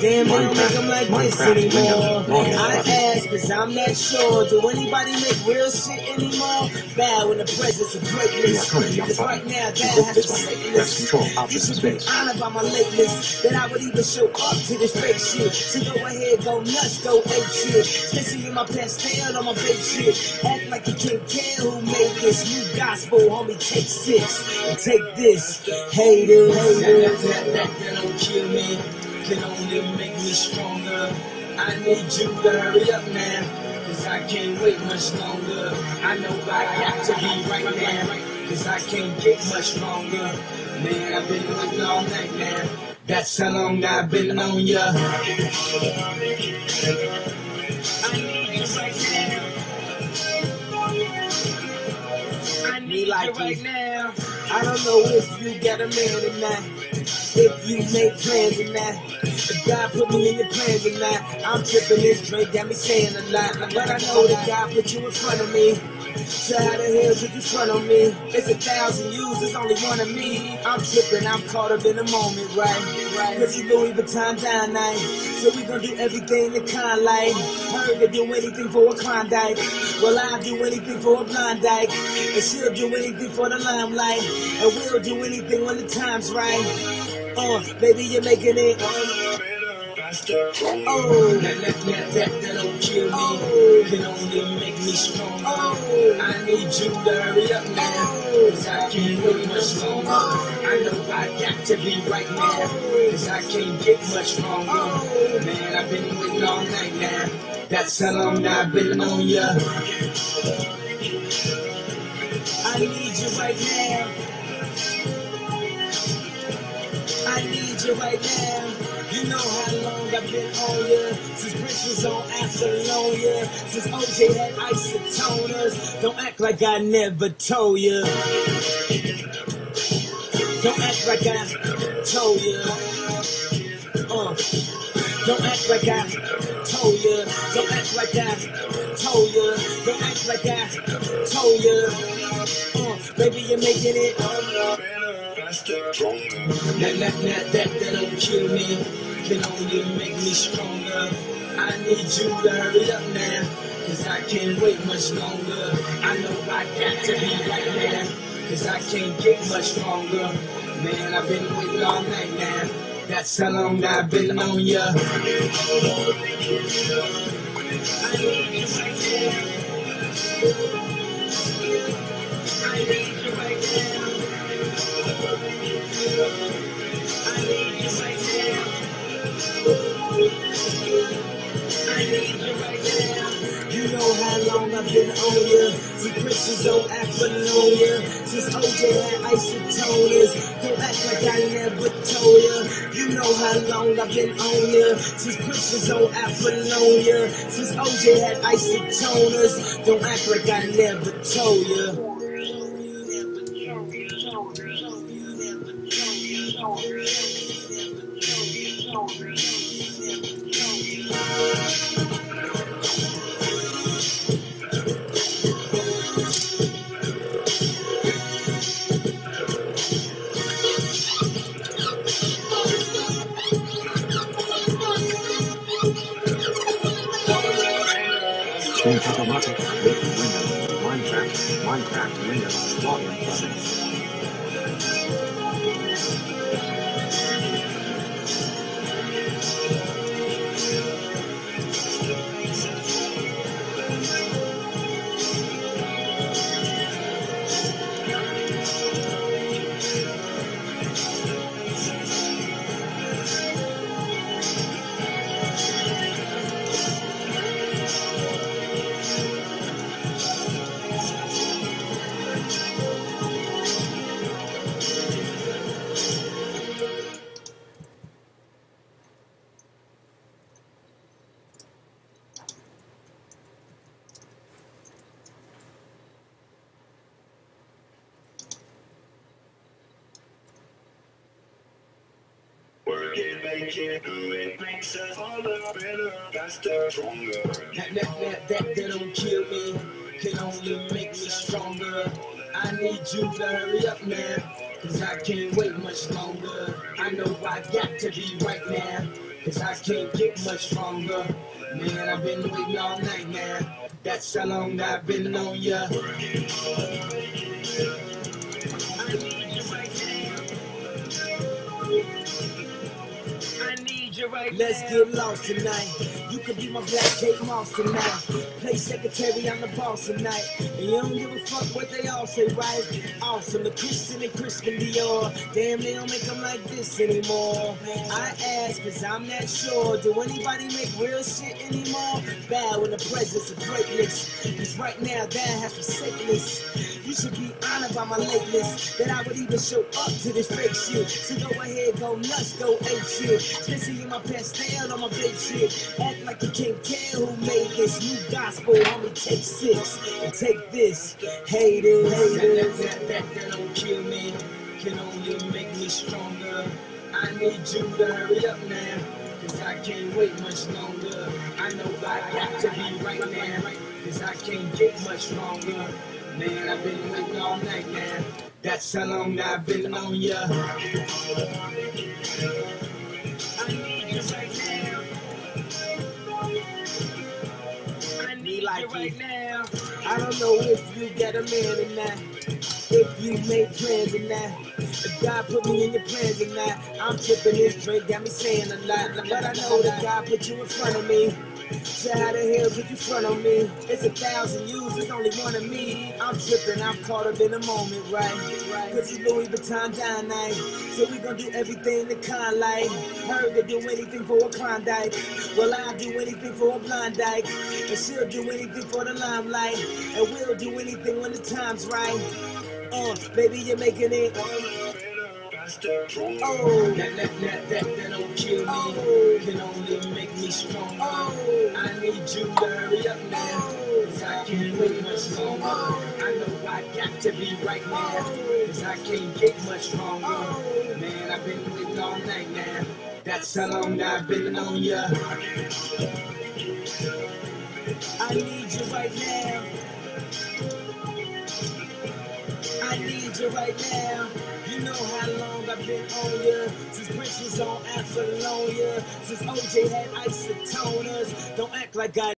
Damn, they don't make them like this anymore. I ask, cause I'm not sure. Do anybody make real shit anymore? Bow in the presence of greatness. Cause right now, that has to Satanist. You should be honored by my lateness, that I would even show up to this fake shit. So go ahead, go nuts, go ape shit. Especially in my pastel on my fake shit. Act like you can't tell who made this new gospel, homie. Take 6 and take this. Haters. That don't kill me, can only make me stronger. I need you to hurry up now, cause I can't wait much longer. I know I got to be right now, cause I can't get much longer. Man, I've been waiting all night now. That's how long I've been on ya. I need you right now. I need you right now. I don't know if you got a man or not, if you make plans or not, if God put me in your plans or not. I'm tripping, this drink got me saying a lot, but I know that God put you in front of me. So how the hell did you front on me? It's 1,000 yous, there's only one of me. I'm tripping, I'm caught up in the moment, right? Cause it's Louis Vuitton down night, so we gon' do everything the kind like. Heard to do anything for a Klondike, well I'll do anything for a Blondike, and she'll do anything for the limelight, and we'll do anything when the time's right. Baby, you're making it. Oh, that don't kill me, can only make me stronger. I need you to hurry up now, cause I can't wait much longer. I know I got to be right now, cause I can't get much longer. Man, I've been waiting all night now, that's how long I've been on ya. I need you right now, I need you right now. You know how long I've been on ya, since Prince was on Apollonia, since OJ had isotoners. Don't act like I never told ya. Don't act like I told ya. Don't act like I told ya. Don't act like I told ya. Don't act like I told ya. Baby, you're making it. That don't kill me, can only make me stronger. I need you to hurry up now, cause I can't wait much longer. I know I got to be right now, cause I can't get much longer. Man, I've been waiting all night now, that's how long I've been on ya. I need you right now, I need you right now, I need you right now, I need you right now. You know how long I've been on ya, since Prince was on Apollonia, since OJ had isotoners. Don't act like I never told ya. You know how long I've been on ya, since Prince was on Apollonia, since OJ had isotoners. Don't act like I never told ya. Automatic, Windows, Minecraft, Windows, login button. That don't kill me, can only make me stronger. I need you to hurry up now, cause I can't wait much longer. I know I got to be right now, cause I can't get much stronger. Man, I've been waiting all night now. That's how long I've been on ya. Let's get lost tonight. You could be my Black Kate Moss tonight. Play secretary, I'm the boss tonight. And you don't give a fuck what they all say, right? Awesome, the Christian and Christian Dior. Damn, they don't make them like this anymore. I ask, cause I'm not sure. Do anybody make real shit anymore? Bow in the presence of greatness. Cause right now, that has forsaken us. You should be honored by my lateness, that I would even show up to this fake shit. So go ahead, go nuts, go ape shit. Especially in my pastel on my big shit. Act like you can't tell who made this new gospel. Homie, take 6 and take this. Haters. That don't kill me, can only make me stronger. I need you to hurry up now, cause I can't wait much longer. I know I got to be right now, cause I can't get much stronger. Man, I've been waiting all night now. That's how long I've been on ya. I need you right now. I need you right now. I don't know if you got a man or not, if you made plans or not, if God put me in your plans or not. I'm tripping, this drink got me saying a lot, but I know that God put you in front of me. So how the hell could you front on me? It's 1,000 yous, it's only one of me. I'm tripping, I'm caught up in the moment, right? Cause it's Louis Vuitton down night, so we gon' do everything the kind like. Heard they do anything for a Klondike, well I'll do anything for a blind dyke, and she'll do anything for the limelight, and we'll do anything when the time's right. Baby, you're making it. Oh, that don't kill me, can only make me stronger. I need you to hurry up now, cause I can't wait much longer. I know I got to be right now, cause I can't get much stronger. Man, I've been waiting all night now. That's how long I've been on ya. I need you right now. I need you right now. You know how long I've been on ya. Since Prince was on Apollonia, since OJ had isotoners. Don't act like I